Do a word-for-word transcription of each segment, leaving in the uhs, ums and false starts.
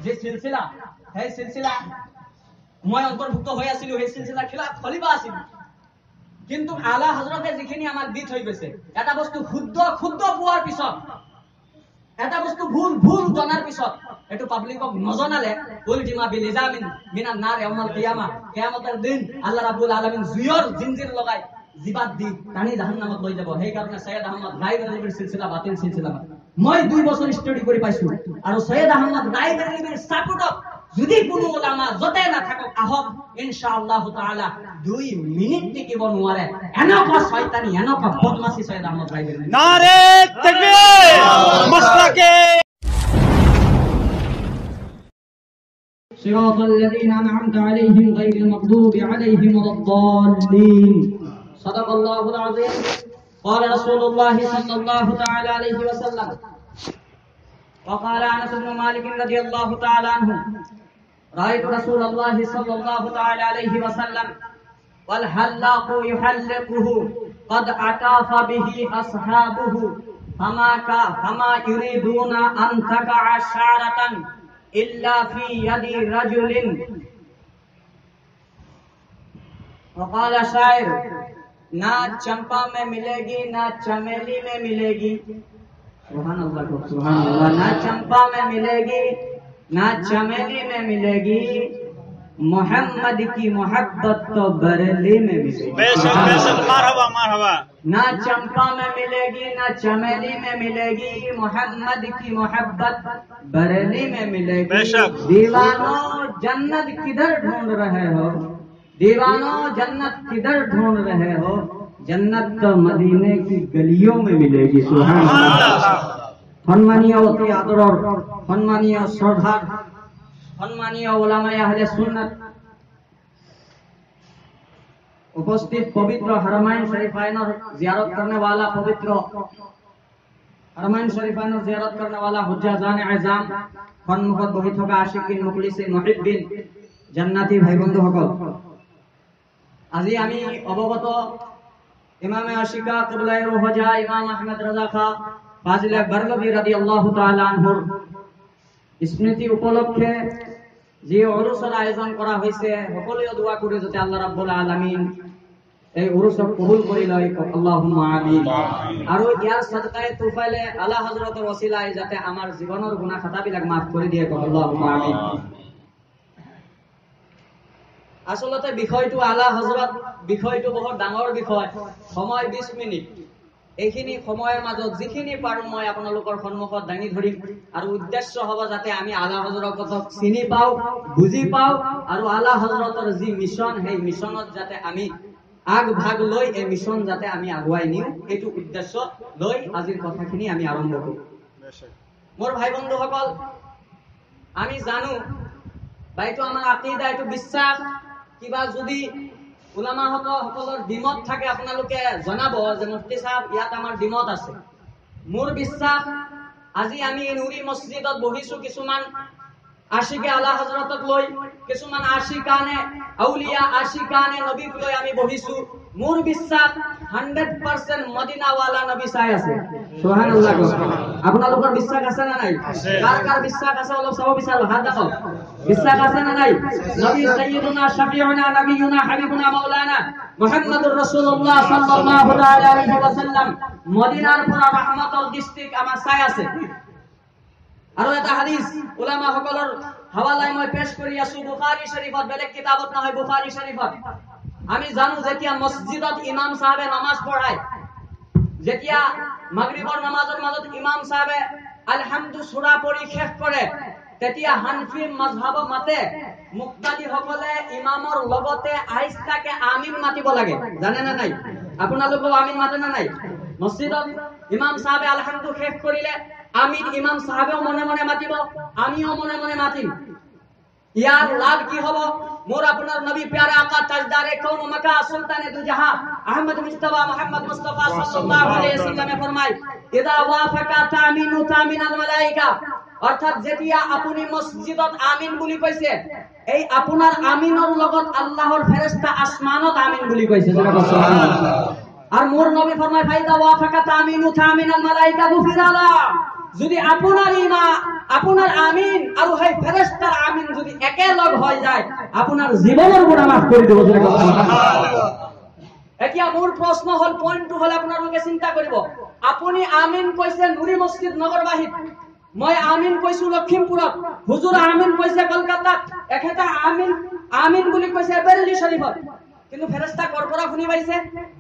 যে সিলসিলা সেই সিলসিলা মই অন্তৰ্ভুক্ত হৈ আছিলো, সেই সিলসিলা খিলা খলিফা আছিল। কিন্তু আলা হযৰতে যিখিনি আমাৰ বিধ হৈ গৈছে, এটা বস্তু শুদ্ধ শুদ্ধ পোৱাৰ পিছত, এটা বস্তু ভুল ভুল জনাৰ পিছত এটো পাব্লিকক নজনালে উলজিমা বিলিজামিন মিনান নার ইয়াউমাল কিয়ামা, কিয়ামতের দিন আল্লাহ রাব্বুল আলামিন জুয়ৰ জিনজিৰ লগাই জিবাত দি টানি জাহান্নামত লৈ যাব। সেই কাৰণে সৈয়দ আহমদ রায় বেৰেলৱীৰ সিলসিলা বাতিল সিলসিলা। মই দুই বছৰ ষ্টডি কৰি পাইছো, আৰু সৈয়দ আহমদ রায় বেৰেলৱীৰ সাপোৰ্টত যদি কোনো ওলামা যতে না থাকক আহক, ইনশাআল্লাহ তাআলা দুই মিনিট টিকিব নোৱাৰে। এনেকুৱা শয়তানি, এনেকুৱা বদমাশি সৈয়দ আহমদ রায় বেৰেলৱী। নারে তাকবীর। মাসলাকে صراط الذين أنعمت عليهم غير المغضوب عليهم ولا الضالين. صدق الله العظيم. قال رسول الله صلى الله تعالى عليه وسلم وقال أنس بن مالك رضي الله تعالى عنه رأيت رسول الله صلى الله تعالى عليه وسلم والحلاق يحلقه قد أطاف به أصحابه فما فما يريدون أن تقع شعرة إلا في يد رجل. وقال شاعر نہ چمپا میں ملے گی نہ چمیلی میں ملے گی. سبحان اللہ سبحان اللہ. نہ چمپا میں ملے گی نہ چمیلی میں ملے گی، محمد کی محبت تو بریلی میں ملے گی. بے شک بے شک. مرحبا مرحبا. نہ چمپا میں ملے گی نہ چمیلی میں ملے گی، محمد کی محبت بریلی میں ملے گی. بے شک. دیوانوں جنت کدھر ڈھونڈ رہے ہو، دیوانوں جنت کدھر ڈھونڈ رہے ہو، جنت تو مدینے کی گلیوں میں ملے گی. سبحان اللہ. সম্মানীয় অতি আদৰৰ সম্মানীয় শ্ৰদ্ধাৰ সম্মানীয় উলামায়ে আহলে সুন্নাত उपस्थित पवित्र हरमाइन शरीफाइन जियारत करने वाला पवित्र हरमाइन शरीफाइन जियारत करने वाला हुज्जाजान आज़ाम सन्मुखत बहि থকা आशिकिन मुखलिसिन मुहिब्बिन জান্নাতি ভাই বন্ধুসকল, আজি আমি অৱগত ইমামে আশিকা কিবলাই রুহজা ইমাম আহমদ রাজা খা ফাজিল বারলভী রাদিয়াল্লাহু তাআলা আনহুর স্মৃতি উপলক্ষে যে উরুসৰ আয়োজন কৰা হৈছে, সকলোৱে দোয়া কৰি যাতে আল্লাহ ৰাব্বুল আলামিন এই উরুসক কবুল কৰি লয়। আল্লাহুম্মা আমিন। আৰু ইয়াৰ সদকায়ে তুফাইলে আলা হযৰতৰ ওসিলায় যাতে আমাৰ জীৱনৰ গুনাহ খাতাবিলাক মাফ কৰি দিয়ে। আল্লাহুম্মা আমিন। আসলতে বিষয়টো আলা হযৰত বিষয়টো বহুত ডাঙৰ বিষয়। সময় বিশ মিনিট, এইখিনি সময়ৰ মাজত যিখিনি পাৰো মই আপোনালোকৰ সন্মুখত দাঙি ধৰিম, আৰু উদ্দেশ্য হ'ব যাতে আমি আলা হযৰৰ কথা চিনি পাওঁ, বুজি পাওঁ, আৰু আলা হযৰতৰ যি মিছন সেই মিছনত যাতে আমি আগ ভাগ লৈ এই মিছন যাতে আমি আগুৱাই নিওঁ, এইটো উদ্দেশ্য লৈ আজিৰ কথাখিনি আমি আৰম্ভ কৰোঁ। মোৰ ভাই বন্ধুসকল, আমি জানো বা এইটো আমাৰ আকীদা, এইটো বিশ্বাস, কিবা যদি উলামাহত সকলৰ ডিমত থাকে আপোনালোকে জনাব যে মুফতি সাহেব ইয়াত আমাৰ ডিমত আছে। মোৰ বিশ্বাস আজি আমি নুৰি মছজিদত বহিছো কিছুমান আশিকে আলা হযৰতক লৈ, কিছুমান আশিকানে আউলিয়া আশিকানে নবীক লৈ আমি বহিছো। মোৰ বিশ্বাস হাণ্ড্ৰেড পাৰ্চেণ্ট মদিনাৱালা নবী চাই আছে। সুবহানাল্লাহ। আপোনালোকৰ বিশ্বাস আছে না নাই? কাৰ কাৰ বিশ্বাস আছে অলপ চাব বিচাৰো, হাত দেখাওক। বিশ্বাস আছে না নাই? নবী সাইয়্যিদুনা শাফিউনা নবিয়ুনা হাবিবুনা মাওলানা মুহাম্মদুর রাসূলুল্লাহ সাল্লাল্লাহু আলাইহি ওয়াসাল্লাম মদিনাৰ পৰা ৰহমতৰ দৃষ্টিক আমাৰ চাই আছে। আৰু এটা হাদিস উলামা সকলৰ হাৱালাই মই পেশ কৰি আছো বুখাৰী শৰীফত, বেলেগ কিতাবত নহয়, বুখাৰী শৰীফত। আমি জানো যেতিয়া মছজিদত ইমাম সাহেবে নামাজ পঢ়ায়, যেতিয়া মাগৰিবৰ নামাজৰ মাজত ইমাম সাহেবে আলহামদু সূৰা পঢ়ি শেষ কৰে, তেতিয়া হানফি মাযহাব মতে মুক্তাদি সকলে ইমামৰ লগতে আইস্তাকে আমিন মাতিব লাগে। জানে না নাই? আপোনালোকে আমিন মাতে না নাই? মছজিদত ইমাম সাহেবে আলহামদু শেষ কৰিলে আমিন ইমাম সাহেবেও মনে মনে মাতিব, আমিও মনে মনে মাতিম। ইয়াৰ লাভ কি হ'ব? মোৰ আপোনাৰ নবী প্যারা আকা তাজদারে কৌন মাকা সুলতানে দু জাহা আহমদ মুস্তাফা মুহাম্মদ মুস্তাফা সাল্লাল্লাহু আলাইহি ওয়াসাল্লামে ফরমায়, ইদা ওয়াফাকা তামিনু তামিনাল মালাইকা, অর্থাৎ যেতিয়া আপুনি মছজিদত আমিন বুলি কৈছে, এই আপোনাৰ আমিনৰ লগত আল্লাহৰ ফেৰেশতা আসমানত আমিন বুলি কৈছে। সুবহানাল্লাহ। আর মোর নবী ফরমায়, ফাইদা ওয়াফাকা তামিনু তামিনাল মালাইকা গুফিরালা, যদি আপনার ইমা আপনার আমিন আর সেই ফেরেশতা হৈ যায় আপোনাৰ জীৱনৰ গুনাহ মাফ কৰি দিব। এতিয়া মোৰ প্ৰশ্ন হল, পইণ্টটো হল আপোনালোকে চিন্তা কৰিব, আপুনি আমিন কৈছে নুৰি মছজিদ নগৰবাসীত, মই আমিন কৈছো লখিমপুৰত, হুজুৰ আমিন কৈছে কলকাতাত, এখেতে আমিন আমিন বুলি কৈছে বেৰেলী শৰীফত, কিন্তু ফেৰেশতা কৰ পৰা শুনি পাইছে?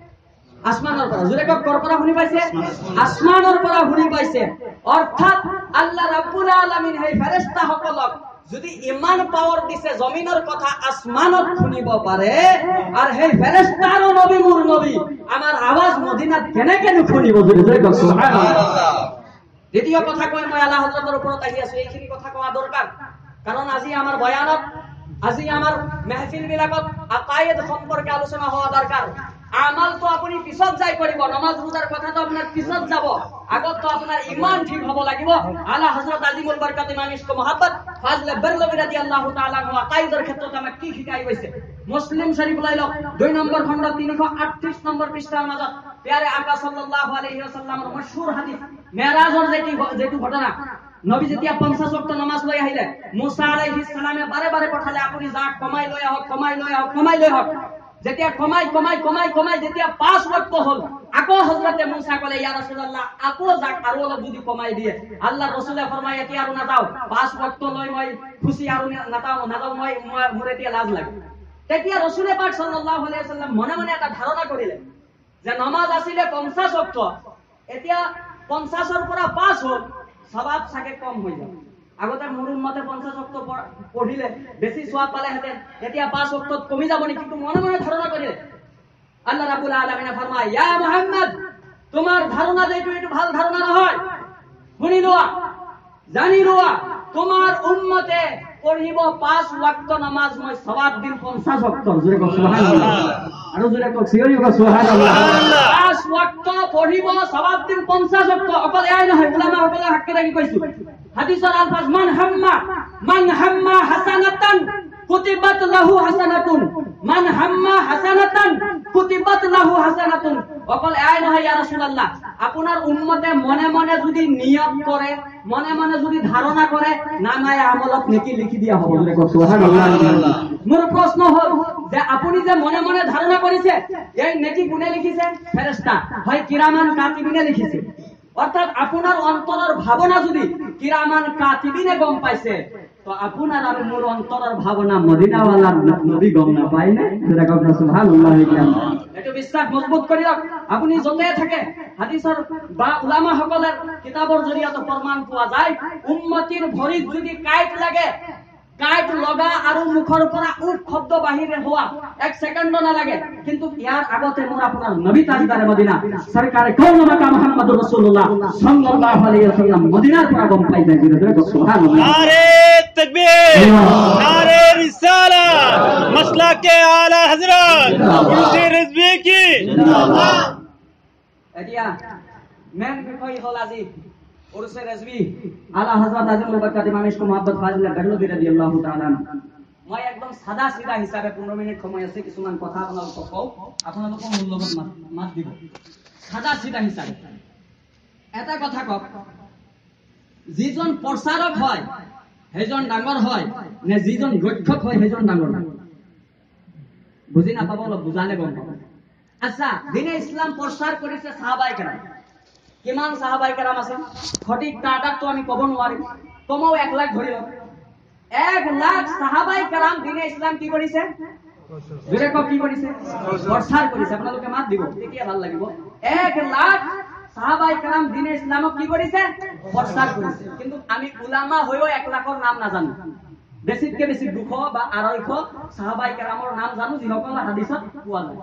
আসমানৰ পৰা। জোৰে কওক, কৰ পৰা শুনি পাইছে? আসমানৰ পৰা শুনি পাইছে। অৰ্থাৎ আল্লাহ ৰাব্বুল আলামিন সেই ফেৰেশতা সকলক যদি ইমান পাৱাৰ দিছে, জমিনৰ কথা আসমানত শুনিব পাৰে, আর সেই ফেরেশতারও নবী মোৰ নবী আমার আওয়াজ মদিনাত কেনেকে নুশুনিব? জোরে কওক সুবহানাল্লাহ। দ্বিতীয় কথা কই, মই আল্লাহ হযরতের ওপৰত আহি আছো, এইখিনি কথা কোৱা দৰকাৰ, কাৰণ আজি আমাৰ বয়ানত, আজি আমাৰ মেহফিল বিলাকত আকায়েদ সম্পৰ্কে আলোচনা হোৱা দৰকাৰ। আমাল তো আপুনি পিছত যাই কৰিব, নামাজ রোজার কথা তো আপনার পিছত যাব, আগত তো আপনার ইমান ঠিক হব লাগিব। আলা হযরত আজিমুল বরকত ইমাম ইশক মোহাব্বত ফাজলে বেরলভী রাদিয়াল্লাহু তাআলা আনহু আকায়েদের ক্ষেত্ৰত আমাক কি শিকাই গৈছে? মুসলিম শরীফ লাইল দুই নম্বৰ খণ্ড তিনিশ আঠত্ৰিশ নম্বৰ পৃষ্ঠাৰ মাজত প্যারে আকা সাল্লাল্লাহু আলাইহি ওয়াসাল্লামৰ মশহুর হাদিস মেরাজৰ যেটি যেটো ঘটনা, নবী যেতিয়া পঞ্চাশ ওয়াক্ত নামাজ লৈ আহিলে, মুসা আলাইহিস সালামে বাৰে বাৰে পঠালে, আপুনি যাক কমাই লৈ আহক, কমাই লৈ আহক, কমাই লৈ আহক। যেতিয়া কমাই কমাই কমাই কমাই যেতিয়া পাঁচ ওয়াক্ত হল, আকৌ হযরতে মুসা কলে, ইয়া রাসূলুল্লাহ আকৌ যাক আৰু অলপ যদি কমাই দিয়ে। আল্লাহ রাসূলে ফরমায়, এতিয়া আৰু নাযাও, পাঁচ ওয়াক্ত লৈ মই খুশি আৰু নাযাও নাযাও মই মোৰ এতিয়া লাজ লাগে। তেতিয়া রাসূলে পাক সাল্লাল্লাহু আলাইহি ওয়াসাল্লাম মনে মনে এটা ধাৰণা কৰিলে যে নামাজ আছিলে পঞ্চাশ ওয়াক্ত, এতিয়া পঞ্চাশৰ পৰা পাঁচ হল, সওয়াব চাগে কম হৈ যাব। আগতে মোৰ উম্মতে পঞ্চাশ ওয়াক্ত পঢ়িলে বেছি সওয়াব পালে হেতেন, এতিয়া পাঁচ ওয়াক্তত কমি যাব নেকি? কিন্তু মনে মনে ধাৰণা কৰিলে। আল্লাহ রাব্বুল আলামিন ফরমায়, ইয়া মুহাম্মদ, তোমার ধারণা যেটো এটো ভাল ধারণা নহয়, শুনি লোৱা, জানি লোৱা, তোমার উম্মতে পঢ়িব পাঁচ ওয়াক্ত নামাজ, মই সওয়াব দিম পঞ্চাশ ওয়াক্ত। জোরে কওক সুবহানাল্লাহ, আৰু জোরে কওক, চিঞৰি কওক সুবহানাল্লাহ। পাঁচ ওয়াক্ত পঢ়িব, সওয়াব দিম পঞ্চাশ ওয়াক্ত। অকল এয়াই নহয়, উলামা সকলে হাক্কে লাগি কৈছো, হাদিসৰ আলফাজ মান হাম্মা মান হাম্মা হাসানাতান কুতিবাত লাহু হাসানাতুন, মান হাম্মা হাসানাতান কুতিবাত লাহু হাসানাতুন। অকল এয়াই নহয় ইয়া রাসূলুল্লাহ, আপোনাৰ উম্মতে মনে মনে যদি নিয়ত কৰে, মনে মনে যদি ধাৰণা কৰে, নামায় আমলত নেকি লিখি দিয়া হ'ব। জোৰে কওক সুবহানাল্লাহ। মোৰ প্ৰশ্ন হল যে আপুনি যে মনে মনে ধাৰণা কৰিছে, এই নেকি কোনে লিখিছে? ফেরেশতা, হয় কিরামান কাতিবিনে লিখিছে। অর্থাৎ আপনার অন্তরের ভাবনা যদি কিরামান কাতিবিনে গম পাইছে, তো আপনার আর মোর অন্তরের ভাবনা মদিনাওয়ালার নবী গম না পাই না? সেটা কওক সুবহানাল্লাহ। এটো বিশ্বাস মজবুত কৰি রাখ। আপনি যতে থাকে হাদিসৰ বা উলামা সকলের কিতাবৰ জৰিয়তে প্ৰমাণ পোৱা যায়, উম্মতিৰ ভৰিত যদি কাইট লাগে, কাইট লগা আৰু মুখৰ পৰা উফ শব্দ বাহিৰে হোৱা এক সেকেন্ড নালাগে, কিন্তু ইয়াৰ আগতে মোৰ আপোনাৰ নবী তাজদারে মদিনা সরকারে কওম মাকা মুহাম্মদুর রাসূলুল্লাহ সাল্লাল্লাহু আলাইহি ওয়াসাল্লাম মদিনার পৰা গম পাই যায়। জোরে জোরে সুবহানাল্লাহ। নারে তাকবীর, নারে রিসালাত, মাসলাকে আলা হযরত মুফতি রিজভী কি জিন্দাবাদ। এতিয়া মেন বিষয় হল আজি উরসে রিজভী আলা হযরত আজিমুল বরকত ইমাম ইশক মোহাম্মদ ফাজিল বেরলভী রাদিয়াল্লাহু তাআলা। মই একদম সাদা সিধা হিসাবে পনেরো মিনিট সময় আছে, কিছুমান কথা আপোনালোকক কওঁ, আপোনালোকৰ মোৰ লগত মাত দিব। সাদা সিধা হিসাবে এটা কথা কওক, যিজন প্ৰচাৰক হয় সেইজন ডাঙৰ হয় নে যিজন ৰক্ষক হয় সেইজন ডাঙৰ? বুজি নাপাব, অলপ বুজালে গম পাব। আচ্ছা, দিনে ইছলাম প্ৰচাৰ কৰিছে সাহাবায়ে কেৰাম, কিমান সাহাবায়ে কেৰাম আছে? সঠিক টাটাটো আমি কব নোৱাৰিম, কমও এক লাখ ধৰি লওক। এক লাখ সাহাবায়ে কেরাম দিনে ইসলাম কি কৰিছে? জোৰে কওক, কি কৰিছে? প্ৰচাৰ কৰিছে। আপোনালোকে মাত দিব, তেতিয়া ভাল লাগিব। এক লাখ সাহাবায়ে কেরাম দিনে ইসলামক কি কৰিছে? প্ৰচাৰ কৰিছে। কিন্তু আমি উলামা হৈও এক লাখৰ নাম নাজানো। বেছিতকে বেছি দুশ বা আঢ়ৈশ সাহাবায়ে কেরামৰ নাম জানো, যিসকল হাদিসত পোৱা যায়।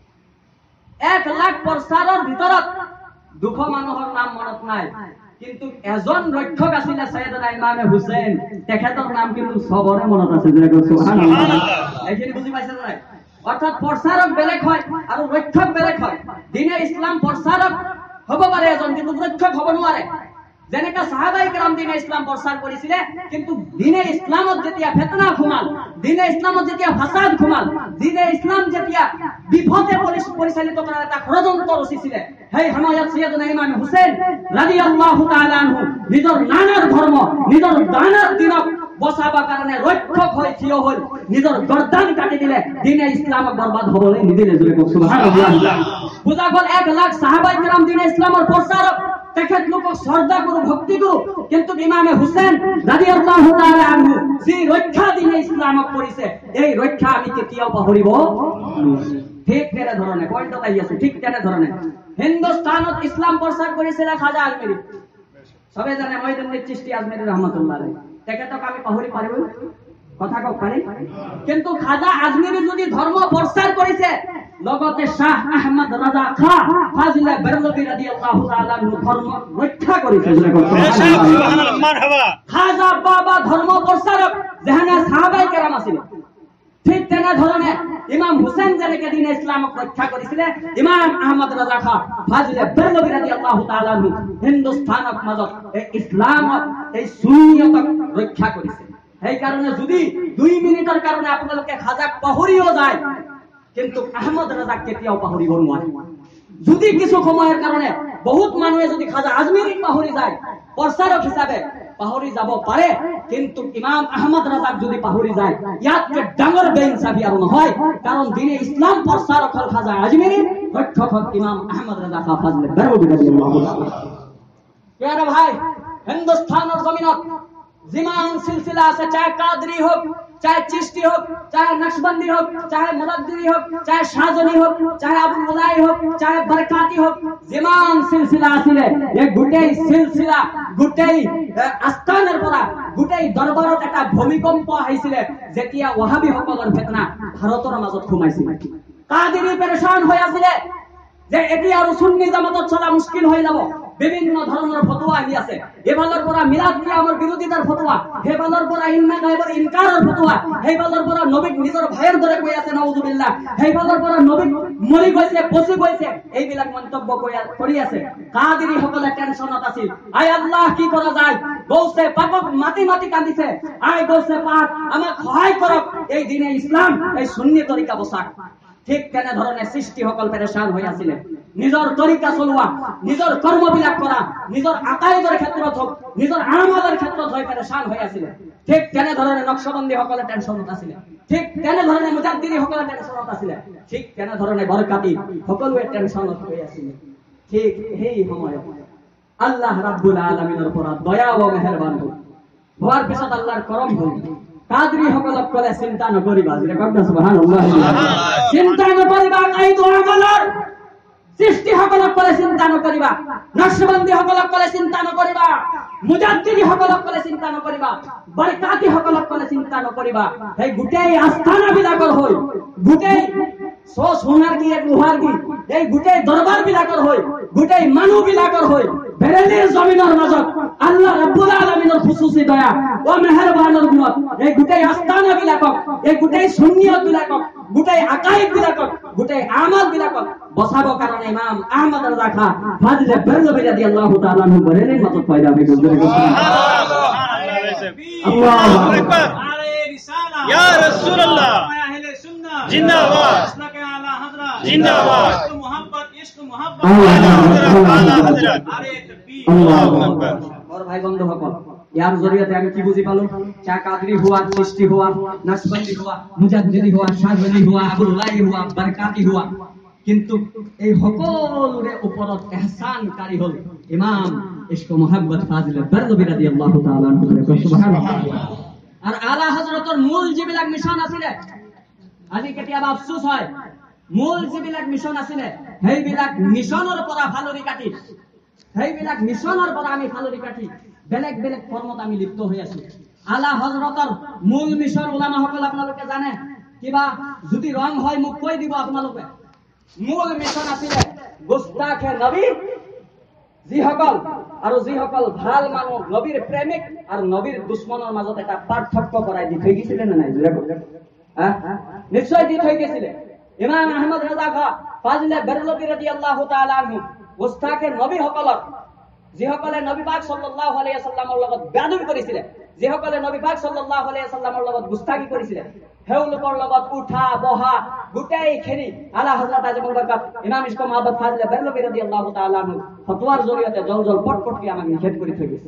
এক লাখ প্ৰচাৰৰ ভিতৰত দুশ মানুহৰ নাম মনত নাই, কিন্তু এজন ৰক্ষক আছিল সৈয়দনা ইমাম হুসেন, তেখেতৰ নাম কিন্তু সবৰে মনত আছে। জোৰে কওক সুবহানাল্লাহ। এইখিনি বুজি পাইছে নাই? অৰ্থাৎ প্ৰচাৰক বেলেগ হয় আৰু ৰক্ষক বেলেগ হয়। দিনে ইছলাম প্ৰচাৰক হ'ব পাৰে এজন, কিন্তু ৰক্ষক হ'ব নোৱাৰে। যেনেকা সাহাবায়ে কেরাম দিনে ইছলাম প্ৰচাৰ কৰিছিলে, কিন্তু দিনে ইছলামত যেতিয়া ফিতনা ঘুমাল, দিনে ইছলামত যেতিয়া ফাসাদ ঘুমাল, দিনে ইছলাম যেতিয়া বিপথে পৰিচালিত কৰাৰ এটা ষড়যন্ত্ৰ ৰচিছিলে, সেই সময়ত সৈয়দনা ইমাম হুসেন রাদিয়াল্লাহু তাআলা আনহু নিজৰ নানাৰ ধৰ্ম, নিজৰ দানাৰ দিনক বচাবৰ কাৰণে ৰক্ষক হৈ থিয় হৈ নিজৰ গৰ্দান কাটি দিলে, দিনে ইছলামক বৰবাদ হ'বলৈ নিদিলে। জোৰে কওক সুবহানাল্লাহ। বুজা গ'ল এক লাখ সাহাবায়ে কেৰাম দিনে ইছলামৰ প্ৰচাৰক, তেখেতলোকক শ্ৰদ্ধা কৰো, ভক্তি কৰো, কিন্তু ইমামে হুছেইন ৰাদিয়াল্লাহু তাআলা আনহু যি ৰক্ষা দিনে ইছলামক কৰিছে, এই ৰক্ষা আমি কেতিয়াও পাহৰিব নোৱাৰো। ঠিক তেনেধৰণে পইণ্টত আহি আছো, ঠিক তেনেধৰণে হিন্দুস্তানত ইছলাম প্ৰচাৰ কৰিছিলে খাজা আজমেৰী। সবে জানে মঈনুদ্দিন চিশতি আজমেৰী ৰহমাতুল্লাহ আলাইহি, তেখেতক আমি পাহৰি পাৰিব কথা কওক পাৰি? কিন্তু খাজা আজমেৰী যদি ধৰ্ম প্ৰচাৰ কৰিছে, লগতে শাহ আহমদ রাজা খাঁ ফাজিলে বেরলভী রাদিয়াল্লাহু তাআলা আনহু ধর্ম রক্ষা কৰিছে। সুবহানাল্লাহ, মারহাবা। খাজা বাবা ধর্ম প্ৰচাৰক যেনে সাহাবায়ে কেৰাম আছিল, ঠিক তেনেধৰণে ইমাম হুছেইন যেনেকে দিনে ইছলামক ৰক্ষা কৰিছিলে, ইমাম আহমদ রাজা খাঁ ফাজিলে বেরলভী রাদিয়াল্লাহু তাআলা আনহু হিন্দুস্তানক মাজত এই ইছলামক, এই সুন্নিয়তক ৰক্ষা কৰিছে। সেই কাৰণে যদি দুই মিনিটৰ কাৰণে আপোনালোকে খাজাক পাহৰিও যায়, কিন্তু আহমদ রাজাক কেতিয়াও পাহৰিব নোৱাৰে। যদি কিছু সময়ৰ কাৰণে বহুত মানুহে যদি খাজা আজমেৰীক পাহৰি যায়, প্ৰচাৰক হিচাপে পাহৰি যাব পাৰে, কিন্তু ইমাম আহমদ রাজাক যদি পাহৰি যায়, ইয়াতকৈ ডাঙৰ বেইনচাফি আৰু নহয়। কাৰণ দিনে ইছলাম প্ৰচাৰক হ'ল খাজা আজমেৰী, ৰক্ষক হ'ল ইমাম আহমদ রাজা খাঁ ফাজিলে বেরলভী রাদিয়াল্লাহু তাআলা। প্ৰিয় ভাই, হিন্দুস্তানৰ জমিনত যিমান সিলসিলা আছে, চাহে কাদরি হোক, চাহে চিশতি হোক, চাহে নকশবন্দি হোক, চাহে মুরাদ্দিদি হোক, চাহে শাহজানি হোক, চাহে আবুল উলাই হোক, চাহে বরকাতি হোক, যিমান সিলসিলা আছিলে, এই গোটেই সিলসিলা, গোটেই আস্থানৰ পৰা, গোটেই দৰবাৰত এটা ভূমিকম্প আহিছিলে যেতিয়া ওহাবীসকলৰ ফিতনা ভাৰতৰ মাজত সোমাইছিল। কাদিৰী পেৰেশান হৈ আছিলে যে এতিয়া আৰু সুন্নি জামাতত চলা মুশকিল হৈ যাব। বিভিন্ন ধৰণৰ ফতোয়া আহি আছে, এফালৰ পৰা মিলাদ কিয়ামৰ বিৰোধিতাৰ ফতোয়া, সেইফালৰ পৰা ইন্না গায়বৰ ইনকাৰৰ ফতোয়া, সেইফালৰ পৰা নবীক নিজৰ ভাইৰ দৰে কৈ আছে নাউজুবিল্লাহ, সেইফালৰ পৰা নবীক মৰি গৈছে, পচি গৈছে, এইবিলাক মন্তব্য কৰি আছে। কাদিৰী সকলে টেনচনত আছিল, আই আল্লাহ কি কৰা যায়, গৌছে পাকক মাতি মাতি কান্দিছে, আই গৌছে পাক আমাক সহায় কৰক, এই দিনে ইছলাম, এই সুন্নি তৰিকা বচাক। ঠিক তেনেধৰণে সৃষ্টিসকল পেৰেশান হৈ আছিলে, নিজৰ তৰিকা চলোৱা, নিজৰ কৰ্মবিলাক কৰা, নিজৰ আকাইদৰ ক্ষেত্ৰত হওক, নিজৰ আমালৰ ক্ষেত্ৰত হৈ পেৰেশান হৈ আছিলে। ঠিক তেনেধৰণে নকশবন্দীসকলে টেনচনত আছিলে, ঠিক তেনেধৰণে মুজাদ্দিদীসকলে টেনচনত আছিলে, ঠিক তেনেধৰণে বৰকাতি সকলোৱে টেনচনত হৈ আছিলে। ঠিক সেই সময়ত আল্লাহ ৰাব্বুল আলামিনৰ পৰা দয়া ও মেহেৰবান হ'ল, হোৱাৰ পিছত আল্লাহৰ কৰম হ'ল। কাদৰী সকলক কলে চিন্তা নকৰিবা, সুবহানাল্লাহ, চিন্তা নকৰিবা কাইদ আমালৰ। সৃষ্টি সকলক কলে চিন্তা নকৰিবা, নকশবন্দী সকলক কলে চিন্তা নকৰিবা, মুজাদ্দিদী সকলক কলে চিন্তা নকৰিবা, বৰকাতি সকলক কলে চিন্তা নকৰিবা। সেই গোটেই আস্থানা বিলাকৰ হৈ, গোটেই সোনার কি এক লোহার কি, এই গোটেই দরবার বিলাকৰ হৈ, গোটেই মানুহ বিলাকৰ হৈ বেৰেলীৰ জমিনৰ মাজত আল্লাহ ৰাব্বুল আলামিনৰ খুচুচি দয়া ও মেহেৰবানৰ গুণত এই গোটেই আস্থানা বিলাকক, এই গোটেই সুন্নিয়ত বিলাকক, গোটেই আকাইদ বিলাকক, গোটেই আমাল বিলাকক বচাবৰ কাৰণে ইমাম আহমদ রাজা খাঁ ফাজিলে বেরলভী রাদিয়াল্লাহু তাআলা আনহু বেৰেলীৰ মাজত পয়দা হৈ গ'ল। আল্লাহু আকবার, আরে রিসালা ইয়া রাসূলুল্লাহ, আহলে সুন্নাহ জিন্দাবাদ, মাসলাকে আলা হযরত জিন্দাবাদ, ইশক মোহাম্মদ, ইশক মোহাম্মদ, আলা হযরত, আরে তাকবীর, আল্লাহু আকবার। और भाई बंधुসকল, ইয়াৰ জৰিয়তে আমি কি বুজি পালো? চা কাদৰী হোৱা, সৃষ্টি হোৱা, নকশবন্দী হোৱা, মুজাদ্দিদী হোৱা, শাহজানি হোৱা, আবুল উলাই হোৱা, বৰকাতি হোৱা, কিন্তু এই সকলোৰে ওপৰত ইহসানকাৰী হ'ল ইমাম ইশক মোহাম্মদ ফাজিলে বেরলভী রাদিয়াল্লাহু তাআলা আনহু। সুবহানাল্লাহ। আর আলা হযরতৰ মূল যিবিলাক মিছন আছিলে, আজি কেতিয়াবা আফসোস হয়, মূল যিবিলাক মিছন আছিলে সেইবিলাক মিছনৰ পৰা ফালৰি কাটি, সেইবিলাক মিছনৰ পৰা আমি ফালৰি কাটি বেলেগ বেলেগ কৰ্মত আমি লিপ্ত হৈ আছো। আলা হযৰতৰ মূল মিছন উলামাসকল আপোনালোকে জানে, কিবা যদি ৰং হয় মোক কৈ দিব আপোনালোকে। মূল মিছন আছিলে গুস্তাখে নবী, যিসকল আৰু যিসকল ভাল মানুহ, নবীৰ প্ৰেমিক আৰু নবীৰ দুশ্মনৰ মাজত এটা পাৰ্থক্য কৰাই দি থৈ গৈছিলে নে নাই? নিশ্চয় দি থৈ গৈছিলে। ইমাম আহমদ রাজা খাঁ ফাজিলে বেরলভী রাদিয়াল্লাহু তাআলা আনহু গুস্তাখে নবী সকলক, যিসকলে নবী পাক সাল্লাল্লাহু আলাইহি ওয়াসাল্লামৰ লগত বেয়াদবি কৰিছিলে, যিসকলে নবী পাক সাল্লাল্লাহু আলাইহি ওয়াসাল্লামৰ লগত গুস্তাখি কৰিছিলে, হেউলোকৰ লগত উঠা বহা গোটেইখিনি আলা হযরত আজম বরকত ইমাম ইশক মোহাম্মদ ফাজিলে বেরলভী রাদিয়াল্লাহু তাআলা আনহু ফতোয়াৰ জৰিয়তে জল জল পট পটকে আমাক নিষেধ কৰি থৈ গৈছে।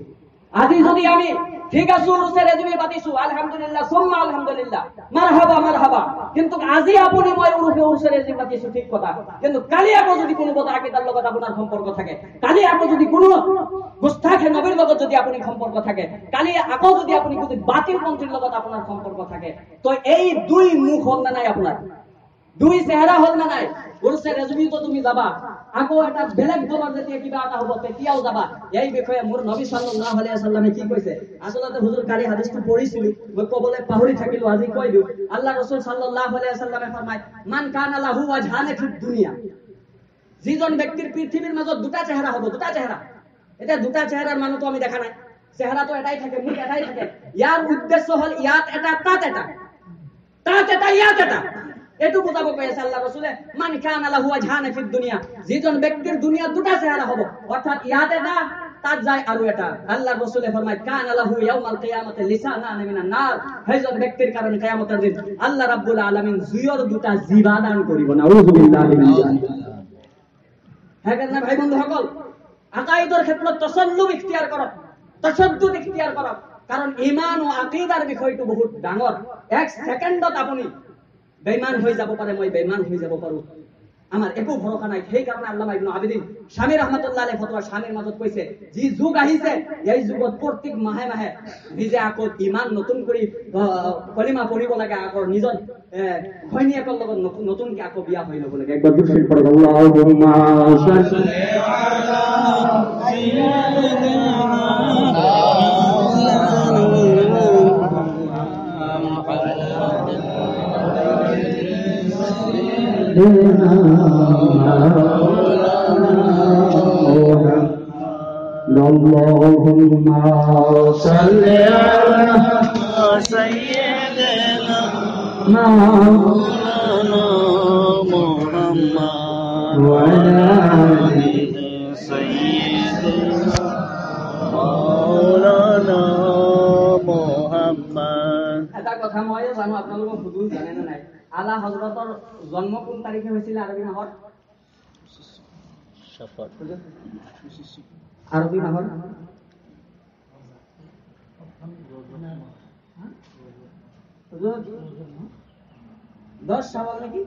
আজি যদি আমি ঠিক আছো উৰুছে ৰেজুমি পাতিছো আলহামদুলিল্লাহ সুম্মা আলহামদুলিল্লাহ মাৰহাবা মাৰহাবা, কিন্তু আজি আপুনি মই উৰুছে উৰুছে ৰেজুমি পাতিছো ঠিক কথা, কিন্তু কালি আকৌ যদি কোনো বদা আকিদাৰ লগত আপোনাৰ সম্পৰ্ক থাকে, কালি আকৌ যদি কোনো গুস্তাখে নবীৰ লগত যদি আপুনি সম্পৰ্ক থাকে, কালি আকৌ যদি আপুনি কোনো বাতিল মন্ত্ৰীৰ লগত আপোনাৰ সম্পৰ্ক থাকে, তো এই দুই মুখ হল না নাই আপোনাৰ, দুই চেহাৰা হল না নাই। উৰুছে ৰেজুমিতো তুমি যাবা, আকৌ এটা বেলেগ দলৰ যেতিয়া কিবা এটা হ'ব তেতিয়াও যাবা। এই বিষয়ে মোৰ নবী সাল্লাল্লাহু আলাইহি ওয়াসাল্লামে কি কৈছে, আচলতে হুজুৰ কালি হাদিসটো পঢ়িছিলো, মই কবলৈ পাহৰি থাকিলো, আজি কৈ দিও। আল্লাহ ৰাসূল সাল্লাল্লাহু আলাইহি ওয়াসাল্লামে ফৰমায়, মান কানা লাহু ওয়াজহানে ফিদ দুনিয়া, যিজন ব্যক্তিৰ পৃথিৱীৰ মাজত দুটা চেহাৰা হ'ব, দুটা চেহাৰা। এতিয়া দুটা চেহাৰাৰ মানুহটো আমি দেখা নাই, চেহাৰাটো এটাই থাকে, মুখ এটাই থাকে। ইয়াৰ উদ্দেশ্য হল ইয়াত এটা তাত এটা, তাত এটা ইয়াত এটা, এইটো বুজাব কৈ আছে আল্লাহ ৰাসূলে। মান কানা লাহু ওয়াজহানে ফিদ দুনিয়া, যিজন ব্যক্তিৰ দুনিয়াত দুটা চেহাৰা হ'ব, অৰ্থাৎ ইয়াত এটা তাত যায় আৰু এটা। আল্লাহ ৰাসূলে ফৰমায়, কানা লাহু ইয়াউমাল কিয়ামাতি লিসানান মিনান নার, সেইজন ব্যক্তিৰ কাৰণে কিয়ামতৰ দিন আল্লাহ ৰাব্বুল আলামিন জুইৰ দুটা জিভা দান কৰিব। নাউযুবিল্লাহি মিন যালিক। সেইকাৰণে ভাই বন্ধুসকল, আকাইদৰ ক্ষেত্ৰত তসল্লুব ইখতিয়াৰ কৰক, তশদ্দুদ ইখতিয়াৰ কৰক, কাৰণ ঈমান ও আকীদাৰ বিষয়টো বহুত ডাঙৰ। এক ছেকেণ্ডত আপুনি বেঈমান হৈ যাব পাৰে, মই বেঈমান হৈ যাব পাৰো, আমাৰ একো ভৰসা নাই। সেইকাৰণে আল্লামা ইবনে আবিদিন শামী ৰাহমাতুল্লাহ আলাইহি ফতোৱা শামীৰ মাজত কৈছে, যি যুগ আহিছে এই যুগত প্ৰত্যেক মাহে মাহে নিজে আকৌ ইমান নতুন কৰি কলিমা পঢ়িব লাগে, আকৌ নিজৰ ঘৈণীয়েকৰ লগত নতুনকে আকৌ বিয়া হৈ ল'ব লাগে। একবাৰ দুৰূদ পঢ়ক, আল্লাহুম্মা সাল্লি আলা Allahumma salli ala sayyidina Maulana Muhammad wa ala ali sayyidina Maulana Muhammad। এটা কথা মই জানো, আপোনালোকক সুধো, জানে নে নাই, আলা হযৰতৰ জন্ম কোন তাৰিখে হৈছিল আৰবী মাহত? আরবি মাহর দশ শাওয়াল নাকি?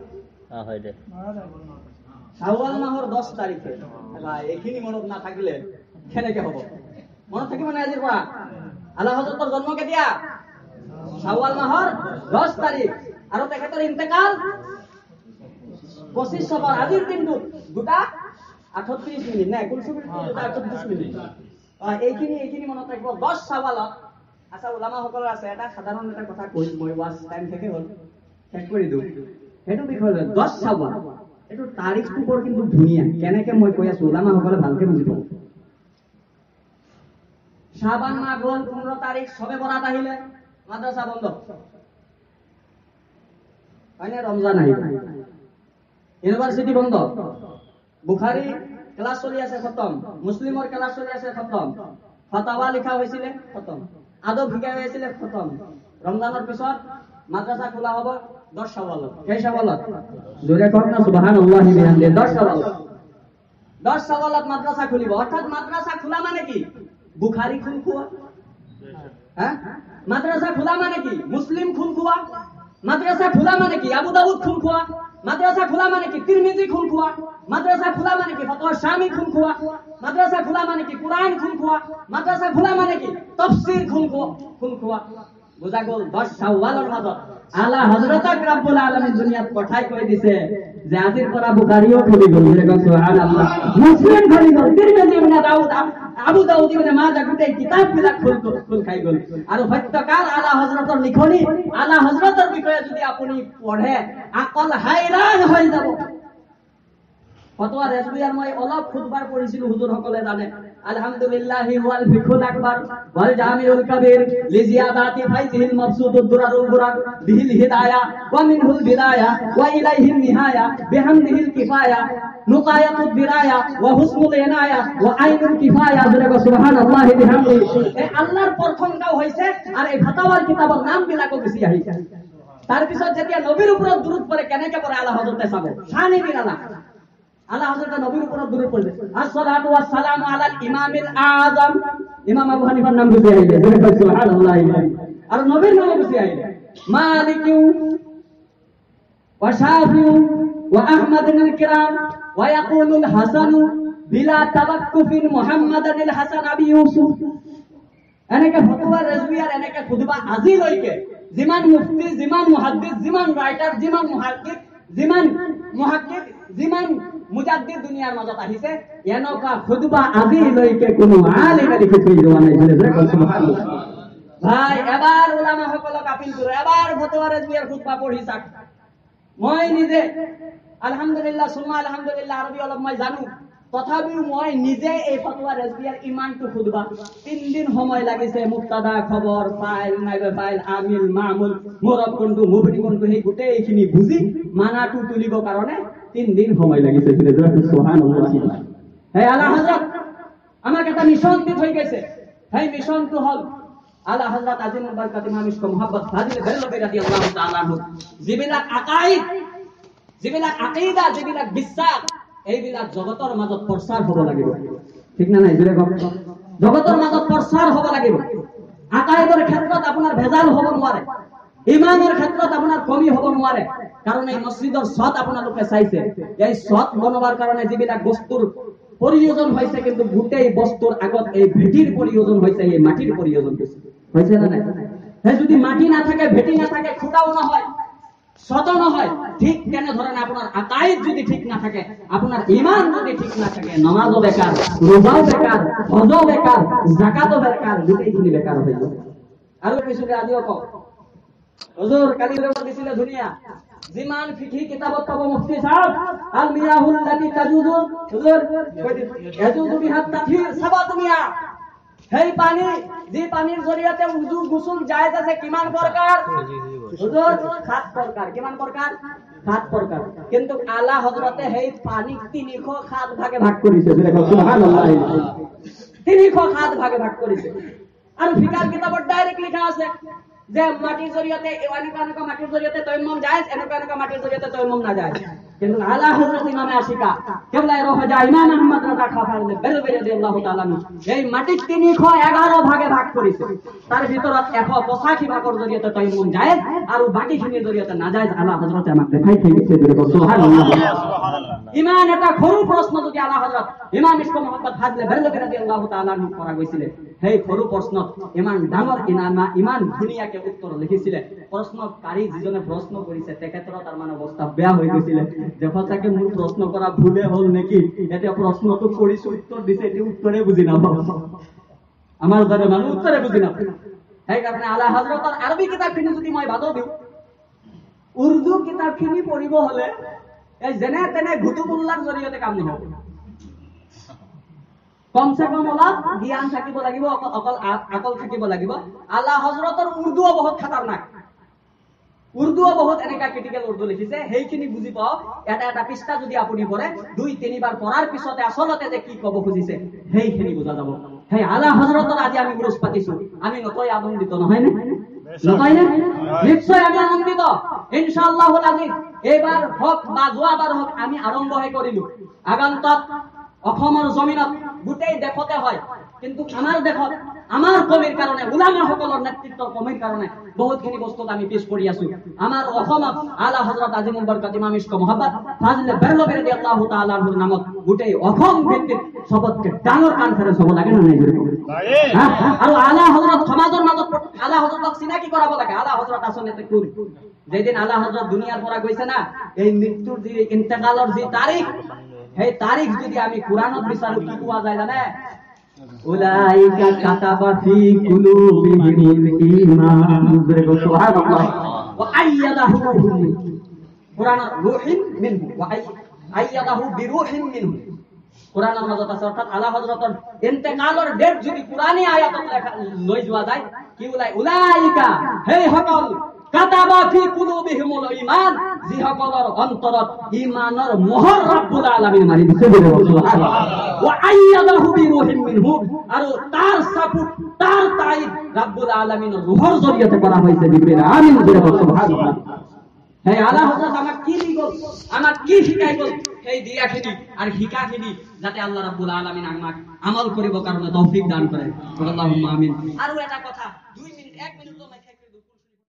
শাওয়াল মাহর দশ তারিখে। এইখিনি মনত না থাকিলে কেনেকে হব? মনত থাকিব না আজিৰ পৰা? আল্লাহ হযৰতৰ জন্ম কেতিয়া? শাওয়াল মাহৰ দশ তাৰিখ, আৰু তেখেতৰ ইন্তেকাল পঁচিশ সফর। আজিৰ দিনটোত দুটা আঠত্ৰিশ মিনিট নাই, আঠত্ৰিশ মিনিট। এইখিনি এইখিনি মনত ৰাখিব। দশ শাওয়ালত আচ্ছা, ওলামাসকলৰ আছে এটা সাধাৰণ এটা কথা কৈ, মই ৱাচ টাইম শেষে হ'ল, শেষ কৰি দিওঁ। সেইটো বিষয় দশ শাওয়াল, এইটো তাৰিখটো বৰ কিন্তু ধুনীয়া। কেনেকে মই কৈ আছো, ওলামাসকলে ভালকে বুজি পাব। শাবান মাহ গ'ল, পোন্ধৰ তাৰিখ সবে বৰাত আহিলে, মাদ্ৰাসা বন্ধ হয়নে? রমজান আহিল, ইউনিভার্সিটি বন্ধ, বুখাৰী ক্লাস চলি আছে খতম, মুসলিমৰ ক্লাস চলি আছে খতম, ফতোয়া লিখা হৈছিলে খতম, আদব শিকাই হৈছিলে খতম। রমজানৰ পিছত মাদ্রাসা খোলা হ'ব দশ শাওয়ালত। কেই শাওয়ালত? জোরে কওক না সুবহানাল্লাহি বিহামদি। দশ শাওয়ালত, দশ শাওয়ালত মাদ্রাসা খুলিব। অর্থাৎ মাদ্রাসা খোলা মানে কি? বুখাৰী খুল খোৱা। হ্যাঁ, মাদ্রাসা খোলা মানে কি? মুসলিম খুল খোৱা। মাদ্রাসা খোলা মানে কি? আবু দাউদ খুল খোৱা। মাদ্রাসা খোলা মানে কি? তিরমিজি খুল খোৱা। মাদ্রাসা খোলা মানে কি? ফতোয়া শামী খুল খোৱা। মাদ্রাসা খোলা মানে কি? কুরআন খুল খোৱা। মাদ্রাসা খোলা মানে কি? তাফসীর খুল খোৱা খুল খোৱা বুজা গ'ল। দশ শাওয়ালৰ মাজত আলা হযরতক রব্বুল আলামিন দুনিয়াত পঠাই কৈ দিছে যে আজিৰ পৰা বুখাৰীও খুলি গ'ল, সুবহানাল্লাহ, মুসলিম খুলি গ'ল, তিরমিজি ইবনে দাউদ, আবু দাউদ ইবনে মাজাহ, গোটেই কিতাপবিলাক খুল খুল খাই গ'ল। আৰু সত্যকাল আলা হযরতৰ লিখনি, আলা হযরতৰ বিষয়ে যদি আপুনি পঢ়ে আকল হাইৰাণ হৈ যাব। ফতোয়া রেজবিয়ার মই অলপ খুতবার পড়িছিল, হুজুর সকলে জানে। আলহামদুলিল্লাহি ওয়াল ফিকুল আকবার ওয়াল জামিউল কবির লিজিয়াদাতি ফাইজিল মাবসুদুদ দুরারুল বুরাক বিহিল হিদায়া ওয়া মিনহুল বিদায়া ওয়া ইলাইহিন নিহায়া বিহামদিহিল কিফায়া নুকায়াতুদ দিরায়া ওয়া হুসনুল ইনায়া ওয়া আইনুল কিফায়া। জোরে সুবহানাল্লাহি বিহামদি। এই আল্লাহর প্রথমটাও হইছে, আর এই ফতোয়ার কিতাবের নাম বিলাকও বেশি আহিছে। তার পিছত যেতিয়া নবীর উপর দুরূদ পড়ে কেনেকে পড়ে আলা হযরতে চাব, শানি বিরালা। আল্লাহ হযরত নবীর উপর দরুদ পড়বে আসসালাতু ওয়াসসালামু আলাল ইমামিল আযম ইমাম আবু হানিফার নাম বুঝে আইলে সুবহানাল্লাহ আর নবীর নাম বুঝে আইলে মালিকু ওয়া শাফিউ ওয়া আহমাদুল কিরাম ওয়া ইয়াকুলুল হাসানু বিলা তাওয়াক্কুফিন মুহাম্মাদানিল হাসান আবি ইউসুফ এনেকে ফতোয়া রাজবিয়ার এনেকে খুতবা আজি লইকে জিমান মুফতি জিমান মুহাদ্দিস জিমান রাইটার জিমান মুহাক্কিক জিমান মুহাক্কিক জিমান মুজাদ্দিদ দুনিয়ার মাজত আহিছে এনেকা খুতবা আজি লইকে কোনো আলিমে লিখি থৈ যোৱা নাই বলে সুবহানাল্লাহ ভাই এবাৰ উলামা সকলক আপিল কৰো এবাৰ ফতোয়া রাজবিয়ার খুতবা পঢ়ি চাক মই নিজে আলহামদুলিল্লাহ সুমা আলহামদুলিল্লাহ আরবি অলপ মই জানো তথাপিও মই নিজে এই ফতোয়া রাজবিয়ার ইমানটো খুদবা তিন দিন সময় লাগিছে মুক্তাদা খবর ফাইল নাইবে ফাইল আমিল মামুল মুরব কোনটো মুবনি কোনটো সেই গোটেইখিনি বুজি মানাটো তুলিব কাৰণে তিন দিন সময় লাগিছে সুবহানাল্লাহ হে আলা হযরত আমাক এটা মিশন দি থৈ গৈছে সেই মিশনটো হল আলা হযরত আজিম বরকত ইমাম ইশক মোহাম্মদ ফাজিল বেরলবি রাদিয়াল্লাহু তাআলা আনহু যিবিলাক আকাইদ যিবিলাক আকীদা যিবিলাক বিশ্বাস এইবিলাক জগতৰ মাজত প্ৰচাৰ হ'ব লাগিব ঠিক না নাই জোৰে কওক জগতৰ মাজত প্ৰচাৰ হ'ব লাগিব আকাইদৰ ক্ষেত্ৰত আপোনাৰ ভেজাল হ'ব নোৱাৰে ইমানৰ ক্ষেত্ৰত আপোনাৰ কমি হ'ব নোৱাৰে কাৰণ এই মছজিদৰ সৎ আপোনালোকে চাইছে এই সৎ বনোৱাৰ কাৰণে যিবিলাক বস্তুৰ প্ৰয়োজন হৈছে কিন্তু গোটেই বস্তুৰ আগত এই ভেটিৰ প্ৰয়োজন হৈছে এই মাটিৰ প্ৰয়োজন হৈছে না নাই হে যদি মাটি না থাকে ভেটি না থাকে খুঁটাও নহয় সত নহয় ঠিক তেনে ধৰণে আপোনাৰ আকাইদ যদি ঠিক না থাকে আপোনাৰ ঈমান যদি ঠিক না থাকে নামাজও বেকাৰ রোজাও বেকাৰ হজও বেকাৰ যাকাতও বেকাৰ গোটেইখিনি বেকাৰ হৈ যাব আৰু কিছু আজিও কওক হুজুর কালি রেকর্ড দিছিল দুনিয়া জিমান ফিকি কিতাবত পাবো মুফতি সাহেব আল মিয়াহুল লাতি তাজুদু হুজুর ইয়াজুদু বিহাত তাফসীর সাবা দুনিয়া সেই পানী যে পানীৰ জৰিয়তে উজু গোসল জায়েজ আছে কিমান প্ৰকাৰ হুজুর সাত প্ৰকাৰ কিমান প্ৰকাৰ সাত প্ৰকাৰ কিন্তু আলা হযরতে সেই পানী তিনিশ সাত ভাগে ভাগ কৰিছে সুবহানাল্লাহ তিনিশ সাত ভাগে ভাগ কৰিছে আৰু ফিকার কিতাবত ডাইরেক্ট লিখা আছে যে মাটির জরিয়তে এনেকা এনেকা মাটির জরিয়তে তয়ম্মুম জায়েজ এনেকা এনেকা মাটির জরিয়তে তয়ম্মুম না জায়েজ কিন্তু আলা হযরত ইমামে আশিকা কেবলা রহজা ইমাম আহমদ রাজা খাফারলে বেরবে রাদিয়াল্লাহু তাআলা এই মাটি তিনিশ এগারো ভাগে ভাগ করেছে তার ভিতৰত এশ পঁচাশী ভাগৰ জৰিয়তে তয়ম্মুম জায়েজ আৰু বাকিখিনিৰ জৰিয়তে না জায়েজ আলা হযরতে আমাক দেখাই থৈ গৈছে সুবহানাল্লাহ ইমান এটা সৰু প্ৰশ্ন যদি আলা হযরত ইমাম ইশক মোহাম্মদ ফাজলে বেরবে রাদিয়াল্লাহু তাআলা কৰা গৈছিল সেই সৰু প্ৰশ্নত ইমান ডাঙৰ ইনামা ইমান ধুনীয়াকে উত্তৰ লিখিছিলে প্ৰশ্নকাৰী যিজনে প্ৰশ্ন কৰিছে তেখেতৰ তাৰ মানে অৱস্থা বেয়া হৈ গৈছিলে যে সঁচাকে মোৰ প্ৰশ্ন কৰা ভুলে হ'ল নেকি এতিয়া প্ৰশ্নটো কৰিছো উত্তৰ দিছে এই উত্তৰে বুজি নাপাওঁ আমাৰ দৰে মানুহ উত্তৰে বুজি নাপায় সেইকাৰণে আলা হযরতৰ আৰবী কিতাপখিনি যদি মই বাদ দিওঁ উৰ্দু কিতাপখিনি পঢ়িব হলে এই যেনে তেনে ঘুটুমুল্লাৰ জৰিয়তে কাম নহব কমসে কম অলপ জ্ঞান থাকিব লাগিব অকল আকল থাকিব লাগিব আলা হযরতৰ উৰ্দুও বহুত খতৰনাক উর্দুও বহুত এনেকা ক্রিটিক্যাল উর্দু লিখিছে সেইখিনি বুজি পাও এটা এটা পৃষ্ঠা যদি আপুনি পঢ়ে দুই তিনিবাৰ পঢ়াৰ পিছতে আসলতে যে কি কব খুজিছে সেইখিনি বুজা যাব সেই আলা হযরতৰ আজি আমি গুৰুস পাতিছো আমি নকই আনন্দিত নহয় নে নকই নে নিশ্চয় আমি আনন্দিত ইনশাআল্লাহুল আজিজ এবাৰ হক বা যোৱাবাৰ হক আমি আৰম্ভহে কৰিলো আগন্তক অসমৰ জমিনত গোটেই দেশতে হয় কিন্তু আমাৰ দেশত আমাৰ কমিৰ কাৰণে উলামা সকলৰ নেতৃত্বৰ কমিৰ কাৰণে বহুতখিনি বস্তুত আমি পিছ পৰি আছো আমাৰ অসমত আলা হযরত আজিমুল বরকত ইমাম ইশক মোহাম্মদ ফাজলে বেরলবি রাদিয়াল্লাহু তাআলা আনহুৰ নামত গোটেই অসম ভিত্তিক সবতকে ডাঙৰ কনফাৰেন্স হ'ব লাগে না নাই আৰু আলা হযরত সমাজৰ মাজত আলা হযরতক চিনাকি কৰাব লাগে আলা হযরত আসলে কোন যেদিন আলা হযরত দুনিয়াৰ পৰা গৈছে না এই মৃত্যুৰ যি ইন্তেকালৰ যি তাৰিখ সেই তারিখ যদি আমি কুরআনত বিচাৰো কি কোৱা যায় জানে উলাইকা কাতাবা ফি কুলুবিহিল ঈমান সুবহানাল্লাহ ওয়া আইয়াদাহু কুরআনের রূহিন মিনহু ওয়া আইয়াদাহু বিরূহিন মিনহু কুরআনের মাজত আছে অর্থাৎ আলা হযরতৰ ইন্তেকালৰ ডেট যদি কুরআনী আয়াতত লৈ যোৱা যায় কি উলাই উলাইকা হে সকল কাতাবা ফি কুলুবিহিমুল ঈমান যিসকলৰ অন্তৰত ঈমানৰ মোহৰ ৰব্বুল আলামিন মাৰি দিছে সুবহানাল্লাহ ওয়া আইয়াদাহু বিরূহিন মিনহু আৰু তাৰ সাপোৰ্ট তাৰ তাইদ ৰব্বুল আলামিনৰ রূহৰ জৰিয়তে কৰা হৈছে জিবরিল আমিন সুবহানাল্লাহ হে আলা হযরত আমাক কি দি গল আমাক কি শিকাই গল সেই দিয়াখিনি আৰু শিকাখিনি যাতে আল্লাহ ৰাব্বুল আলামিন আমাক আমল কৰিব কাৰণে তৌফিক দান কৰে। আল্লাহুম্মা আমিন। আৰু এটা কথা দুই মিনিট এক মিনিট